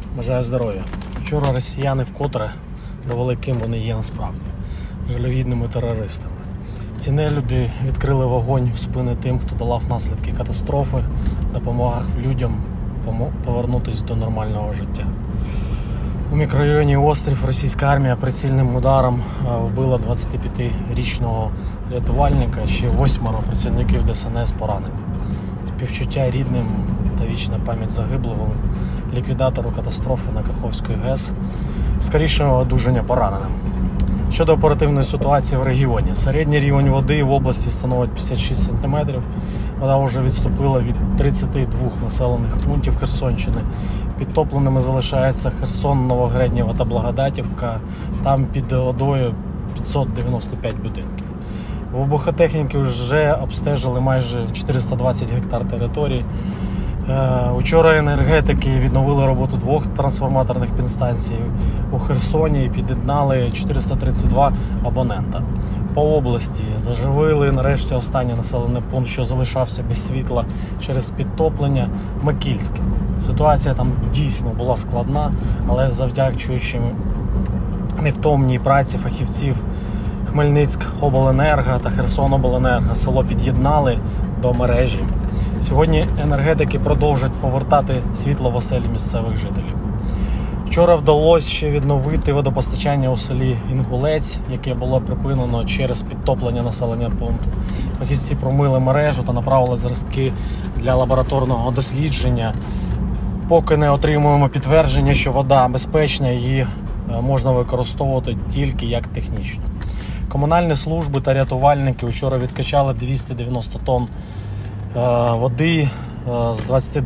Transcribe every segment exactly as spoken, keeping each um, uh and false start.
Бажаю здоров'я. Вчора росіяни вкотре довели, ким вони є насправді – жалюгідними терористами. Ці нелюди відкрили вогонь в спини тим, хто долав наслідки катастрофи, допомагав людям повернутися до нормального життя. У мікрорайоні Острів російська армія прицільним ударом вбила двадцятип'ятирічного рятувальника, ще восьмеро працівників Де Ес Ен Ес поранені. Співчуття рідним та вічна пам'ять загиблого ліквідатору катастрофи на Каховській ГЕС, скорішого одужання пораненим. Щодо оперативної ситуації в регіоні. Середній рівень води в області становить п'ятдесят шість сантиметрів. Вода вже відступила від тридцяти двох населених пунктів Херсонщини. Підтопленими залишаються Херсон, Новогребнєво та Благодатівка. Там під водою п'ятсот дев'яносто п'ять будинків. Вибухотехніки вже обстежили майже чотириста двадцять гектар території. Учора енергетики відновили роботу двох трансформаторних підстанцій у Херсоні і під'єднали чотириста тридцять два абонента. По області заживили нарешті останній населений пункт, що залишався без світла через підтоплення – Микільське. Ситуація там дійсно була складна, але завдячуючи невтомній праці фахівців Хмельницькобленерго та Херсонобленерго село під'єднали до мережі. Сьогодні енергетики продовжать повертати світло в оселі місцевих жителів. Вчора вдалося ще відновити водопостачання у селі Інгулець, яке було припинено через підтоплення населення пункту. Фахівці промили мережу та направили зразки для лабораторного дослідження. Поки не отримуємо підтвердження, що вода безпечна, її можна використовувати тільки як технічно. Комунальні служби та рятувальники вчора відкачали двісті дев'яносто тонн води з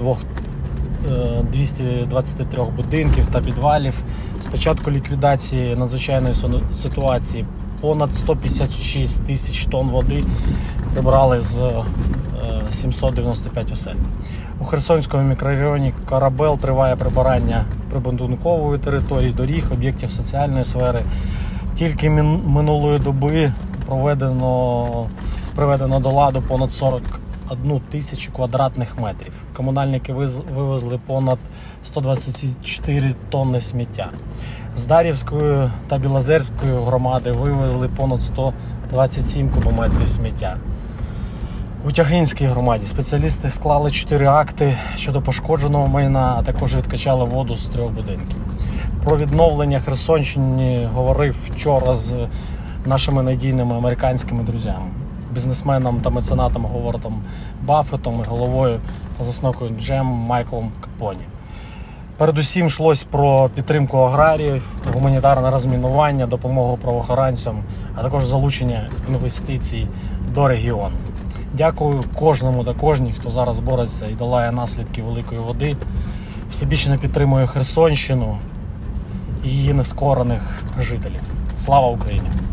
двохсот двадцяти трьох будинків та підвалів. З початку ліквідації надзвичайної ситуації понад сто п'ятдесят шість тисяч тонн води прибрали з сімсот дев'яносто п'ять осель. У Херсонському мікрорайоні Корабел триває прибирання прибудинкової території, доріг, об'єктів соціальної сфери. Тільки минулої доби проведено, приведено до ладу понад сорок одну тисячу квадратних метрів. Комунальники вивезли понад сто двадцять чотири тонни сміття. З Дар'ївської та Білозерської громади вивезли понад сто двадцять сім кубометрів сміття. У Тягинській громаді спеціалісти склали чотири акти щодо пошкодженого майна, а також відкачали воду з трьох будинків. Про відновлення Херсонщини говорив вчора з нашими надійними американськими друзями, бізнесменом та меценатом Говардом Баффетом і головою та засновником Джем Майклом Капоні. Передусім йшлось про підтримку аграріїв, гуманітарне розмінування, допомогу правоохоронцям, а також залучення інвестицій до регіону. Дякую кожному та кожній, хто зараз бореться і долає наслідки великої води, всебічно підтримує Херсонщину і її нескорених жителів. Слава Україні!